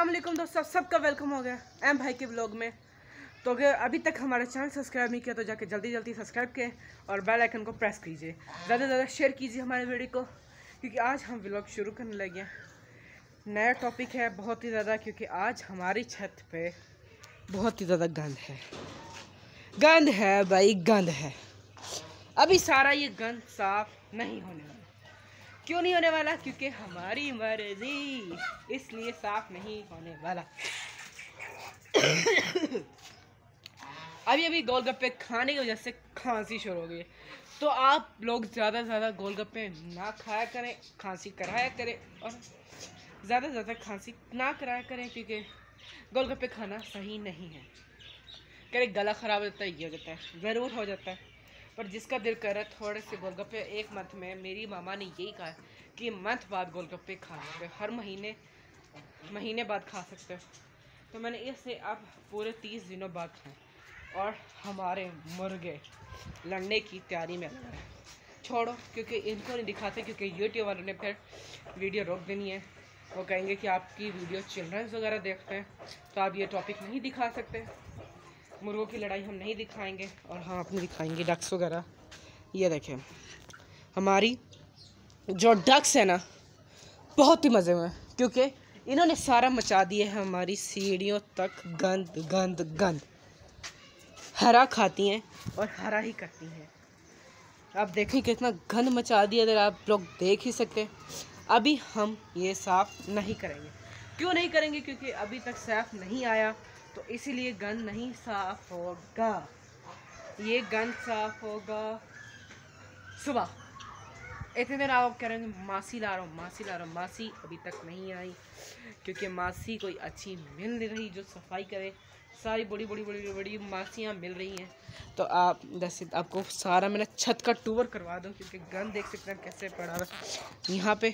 अस्सलाम वालेकुम दोस्तों, सबका वेलकम हो गया एम भाई के ब्लॉग में। तो अगर अभी तक हमारा चैनल सब्सक्राइब नहीं किया तो जाके जल्दी जल्दी सब्सक्राइब करें और बेल आइकन को प्रेस कीजिए। ज़्यादा से ज़्यादा शेयर कीजिए हमारे वीडियो को, क्योंकि आज हम व्लॉग शुरू करने लगे हैं। नया टॉपिक है बहुत ही ज़्यादा, क्योंकि आज हमारी छत पे बहुत ही ज़्यादा गंद है भाई, गंद है। अभी सारा ये गंद साफ नहीं होने वाला। क्यों नहीं होने वाला? क्योंकि हमारी मर्जी, इसलिए साफ नहीं होने वाला। अभी गोलगप्पे खाने की वजह से खांसी शुरू हो गई, तो आप लोग ज़्यादा से ज़्यादा गोलगप्पे ना खाया करें, खांसी कराया करें, और ज़्यादा से ज़्यादा खांसी ना कराया करें, क्योंकि गोलगप्पे खाना सही नहीं है। कह गला ख़राब हो जाता है, ये हो जाता है, ज़रूर हो जाता है। पर जिसका दिल करे थोड़े से गोलगप्पे एक मंथ में, मेरी मामा ने यही कहा कि मंथ बाद गोलगप्पे खा सकते हो, हर महीने बाद खा सकते हो। तो मैंने इससे अब पूरे 30 दिनों बाद खाए, और हमारे मुर्गे लड़ने की तैयारी में लगा है। छोड़ो, क्योंकि इनको नहीं दिखाते, क्योंकि यूट्यूब वालों ने फिर वीडियो रोक देनी है। वो कहेंगे कि आपकी वीडियो चिल्ड्रंस वगैरह देखते हैं, तो आप ये टॉपिक नहीं दिखा सकते। मुर्गों की लड़ाई हम नहीं दिखाएंगे, और हम अपने दिखाएंगे डक्स वगैरह। ये देखें, हमारी जो डक्स है ना, बहुत ही मज़े में, क्योंकि इन्होंने सारा मचा दिया है हमारी सीढ़ियों तक। गंद गंद गंद, हरा खाती हैं और हरा ही करती हैं। आप देखें कितना गंद मचा दिया, अगर आप लोग देख ही सकते हैं। अभी हम ये साफ़ नहीं करेंगे। क्यों नहीं करेंगे? क्योंकि अभी तक साफ़ नहीं आया, तो इसीलिए गंद नहीं साफ़ होगा। ये गंद साफ़ होगा सुबह। इतने दिन आप कह रहे हैं मासी ला रहा हूँ, मासी ला रहा हूँ। मासी अभी तक नहीं आई, क्योंकि मासी कोई अच्छी मिल नहीं रही जो सफाई करे। सारी बड़ी मासियाँ मिल रही हैं। तो आप जैसे आपको सारा मैंने छत का टूर करवा दूँ, क्योंकि गंद देख सकते हैं कैसे पड़ा है यहाँ पे।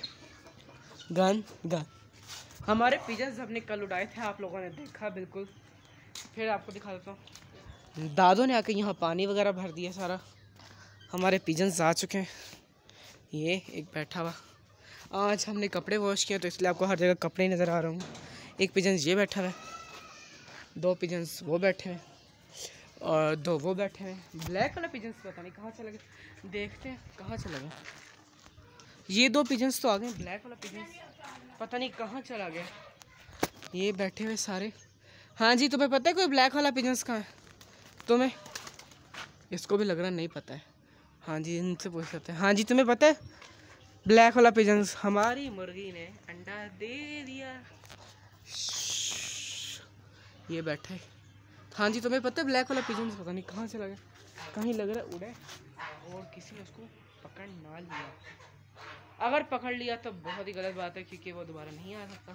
गंद हमारे पिजन्स हमने कल उड़ाए थे, आप लोगों ने देखा बिल्कुल। फिर आपको दिखा देता हूँ। दादों ने आके यहाँ पानी वगैरह भर दिया सारा। हमारे पिजन्स आ चुके हैं। ये एक बैठा हुआ, आज हमने कपड़े वॉश किए, तो इसलिए आपको हर जगह कपड़े नज़र आ रहा हूँ। एक पिजन्स ये बैठा हुआ है, 2 पिजन्स वो बैठे हैं, और 2 वो बैठे हैं। ब्लैक वाला पिजन्स पता नहीं कहाँ चला गया, देखते हैं कहाँ चला गया। ये 2 पिजन्स तो आ गए, ब्लैक वाला पिजन्स पता नहीं कहाँ चला गया। ये बैठे हुए सारे। हाँ जी, तुम्हें पता है कोई ब्लैक वाला पिजन्स कहाँ है? तुम्हें? इसको भी लग रहा नहीं पता है। हाँ जी, इनसे पूछ सकते हैं। हाँ जी, तुम्हें पता है ब्लैक वाला पिजन्स? हमारी मुर्गी ने अंडा दे दिया। ये बैठा है। हाँ जी, तुम्हें पता है ब्लैक वाला पिजन्स पता नहीं कहाँ चला गया, कहीं लग रहा है उड़े, और किसी ने उसको पकड़ ना लिया। अगर पकड़ लिया तो बहुत ही गलत बात है, क्योंकि वो दोबारा नहीं आ सकता।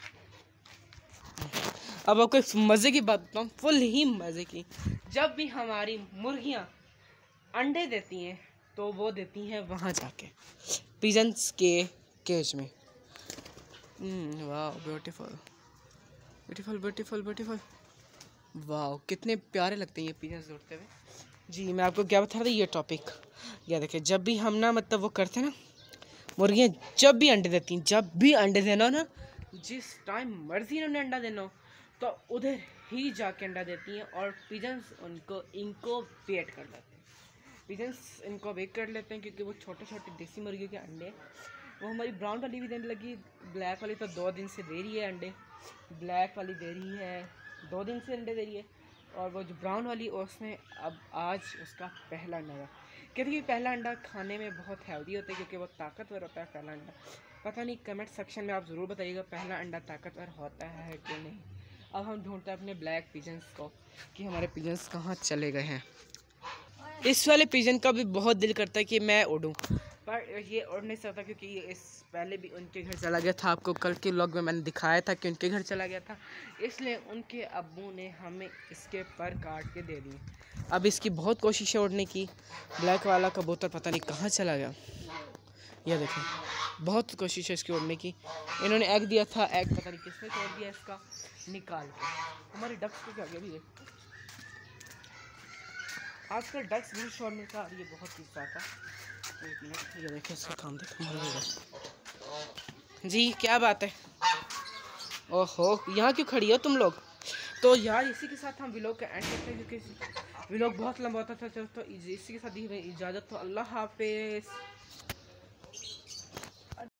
अब आपको एक मज़े की बात बताऊँ, फुल ही मज़े की। जब भी हमारी मुर्गियाँ अंडे देती हैं, तो वो देती हैं वहाँ जाके पिजन्स के केज में। वाह, ब्यूटीफुल ब्यूटीफुल ब्यूटीफुल ब्यूटीफुल। वाह, कितने प्यारे लगते हैं ये पिजन्स उड़ते हुए। जी, मैं आपको क्या बता रहा था, ये टॉपिक। या देखिए, जब भी हम ना मतलब वो करते हैं ना, मुर्गियाँ जब भी अंडे देती हैं, जब भी अंडे देना ना, जिस टाइम मर्जी इन्होंने अंडा देना हो, तो उधर ही जाके अंडा देती हैं, और पिजन्स इनको वेट कर लेते हैं। पिजन्स इनको वेट कर लेते हैं, क्योंकि वो छोटे छोटे देसी मुर्गियों के अंडे। वो हमारी ब्राउन वाली भी देने लगी, ब्लैक वाली तो 2 दिन से दे रही है अंडे। ब्लैक वाली दे रही है 2 दिन से अंडे दे रही है, और वो जो ब्राउन वाली, उसने अब आज उसका पहला अंडा था। कहती है पहला अंडा खाने में बहुत हेल्दी होता है, क्योंकि वो ताकतवर होता है पहला अंडा। पता नहीं, कमेंट सेक्शन में आप ज़रूर बताइएगा पहला अंडा ताकतवर होता है कि नहीं। अब हम ढूंढते हैं अपने ब्लैक पिजन्स को, कि हमारे पिजन्स कहाँ चले गए हैं। इस वाले पिजन का भी बहुत दिल करता है कि मैं उड़ूं, पर ये उड़ नहीं सकता, क्योंकि ये इस पहले भी उनके घर चला गया था। आपको कल के व्लॉग में मैंने दिखाया था कि उनके घर चला गया था, इसलिए उनके अब्बू ने हमें इसके पर काट के दे दिए। अब इसकी बहुत कोशिश है उड़ने की। ब्लैक वाला कबूतर पता नहीं कहाँ चला गया। यह देखें, बहुत कोशिश है इसकी उड़ने की। इन्होंने एग दिया था, एग पता नहीं किसने तोड़ दिया इसका निकाल के। हमारी डक्स को क्या गया भी है, आजकल डक्स भी छोड़ने का ये बहुत ही ज़्यादा। एक मिनट, ये देखिए इसका काम देखो जी, क्या बात है। ओहो, यहाँ क्यों खड़ी हो तुम लोग? तो यार इसी के साथ हम व्लॉग का एंड करते हैं, क्योंकि व्लॉग बहुत लंबा होता था। तो इसी के साथ दी हमें इजाज़त। तो अल्लाह हाफिज़।